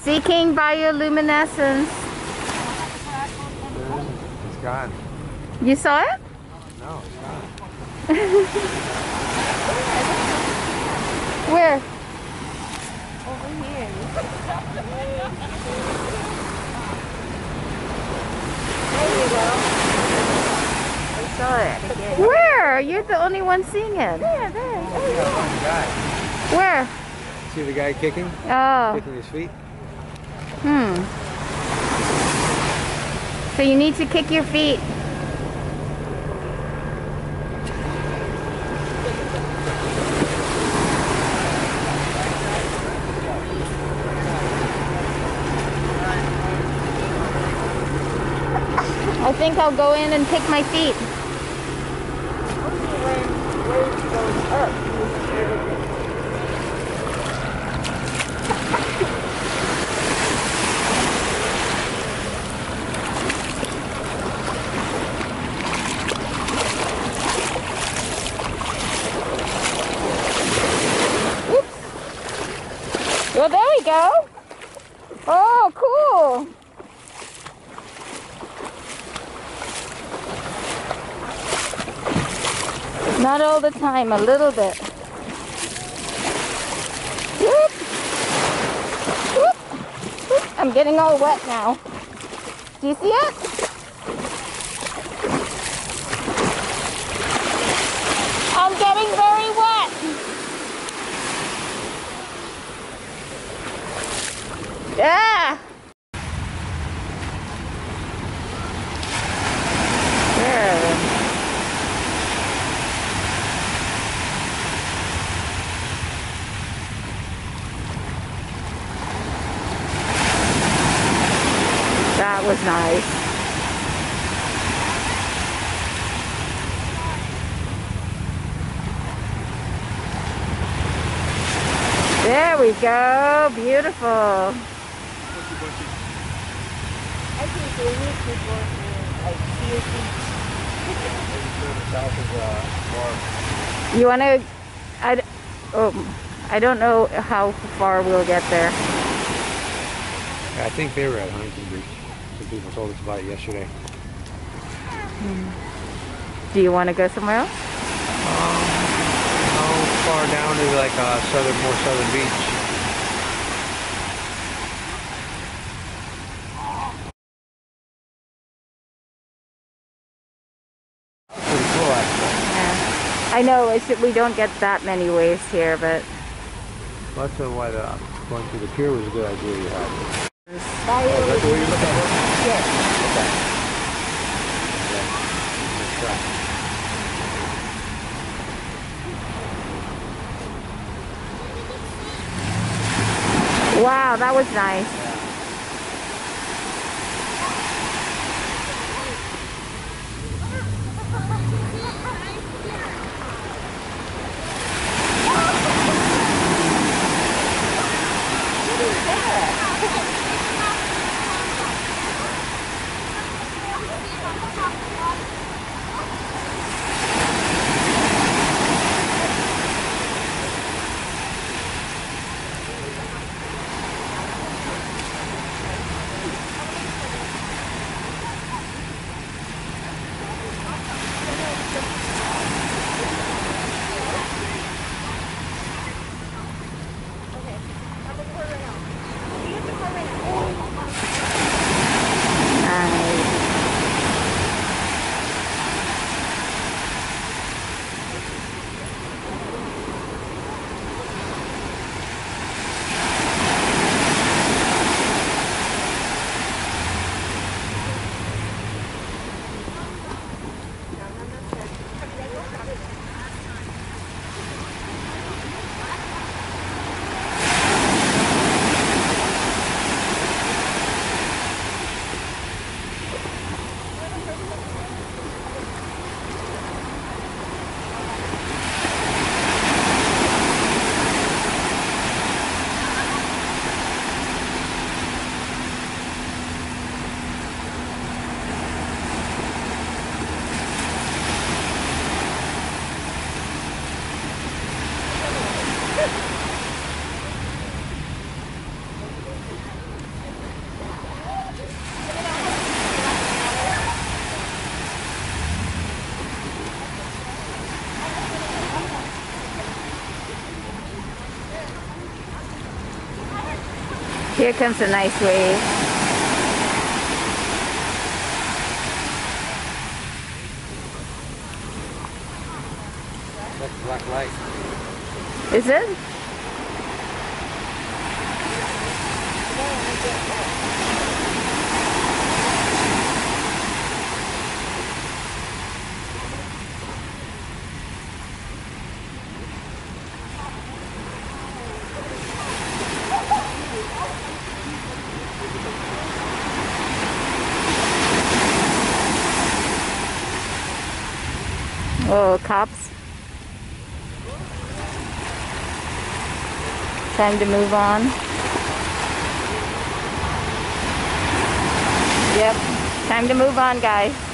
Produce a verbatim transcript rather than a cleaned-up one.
Seeking bioluminescence. It's gone. You saw it? No, it's gone. Where? Over here. There you go. I saw it again. Where? You're the only one seeing it. There, there. Oh, yeah, one guy. Where? See the guy kicking? Oh. Kicking his feet? Hmm. So you need to kick your feet. I think I'll go in and kick my feet. Only when wave goes up, you hear it. Well, there we go. Oh, cool. Not all the time, a little bit. Whoop. Whoop. Whoop. I'm getting all wet now. Do you see it? I'm getting very wet. Yeah. There. That was nice. There we go. Beautiful. I think they need people like seriously. You want to? I, d- oh, I don't know how far we'll get there. Yeah, I think they were at Huntington Beach. Some people told us about it yesterday. Hmm. Do you want to go somewhere else? Um, how far down is like a southern, more southern beach? Pretty cool, actually. Yeah. I know it's, we don't get that many waves here, but Well, that's why the, going to the pier was a good idea you had. Bio. Oh, that's the way you look at it? Yes. Okay. Yeah. Let's try. wow, that was nice. Here comes a nice wave. That's black light. Is it? Oh, cops. Time to move on. Yep, time to move on, guys.